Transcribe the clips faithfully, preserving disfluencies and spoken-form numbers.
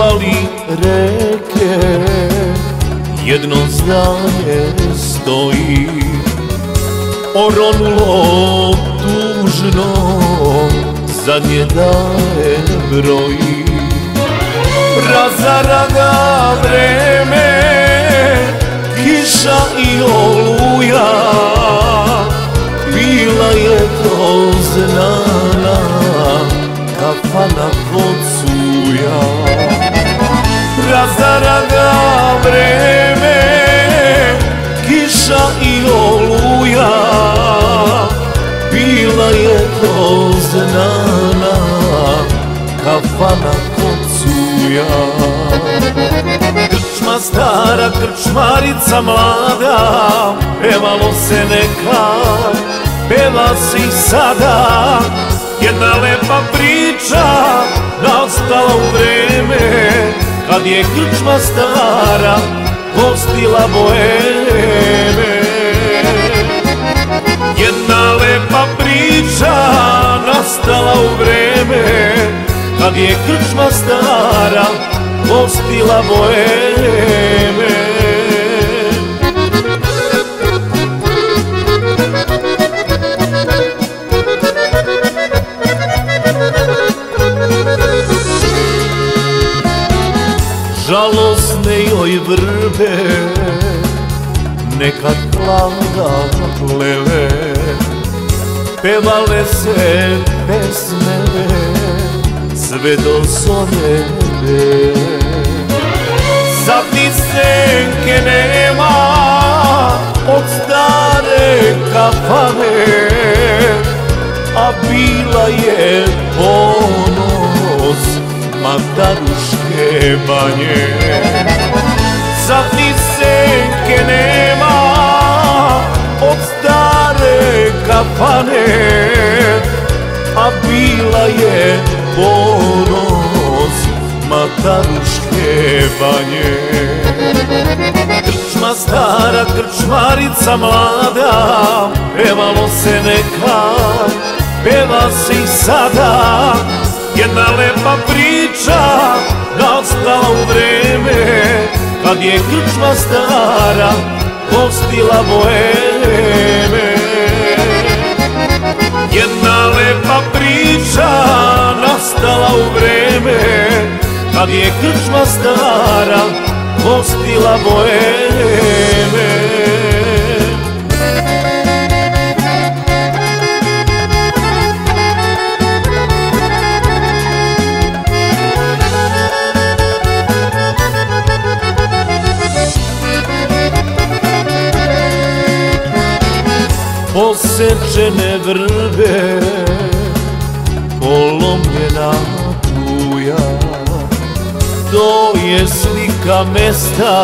obali reke jedno zdanje stoji, oronulo tužno zadnje dane broji. Razara ga vreme, kiša i oluja, bila je to znana kafana kod Cuja. Razara ga vreme, kiša i oluja, bila je to znana kafana kod Cuja. Krčma stara, krčmarica mlada, pevalo se nekad, peva se i sada. Jedna lepa priča nastala u vreme kad je krčma stara gostila boeme. Jedna lepa priča nastala u vreme kad je krčma stara gostila boeme. Žalosne joj vrbe nekad plakale, pevale se pesme sve do zore. Sad ni senke nema od stare kafane, a bila je ponos Mataruške banje. Sad ni senke nema od stare kafane, a bila je ponos Mataruške banje. Krčma stara, krčmarica mlada, pevalo se nekad, peva se i sada. Jedna lepa priča nastala u vreme kad je krčma stara gostila boeme. Jedna lepa priča nastala u vreme kad je krčma stara gostila boeme. Posečene vrbe, polomljena tuja, to je slika mesta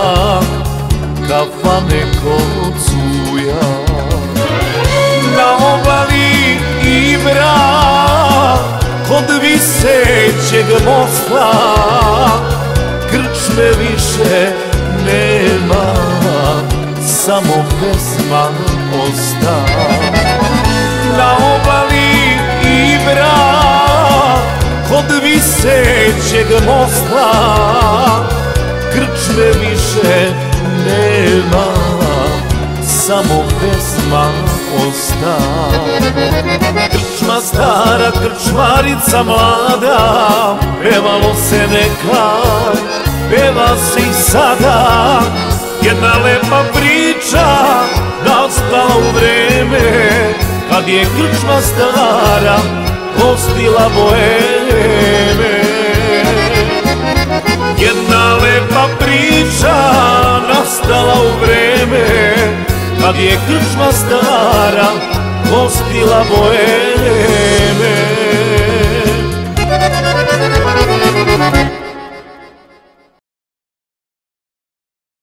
kafane kod Cuja. Na obali Ibra kod visećeg mosta krčme više nema, samo pesma osta. Na obali Ibra kod visećeg mosta krčme više nema, samo pesma osta. Krčma stara, krčmarica mlada, pevalo se nekad, peva se i sada. Jedna lepa priča nastala u vreme kad je krčma stara gostila boeme. Jedna lepa priča nastala u vreme kad je krčma stara gostila boeme.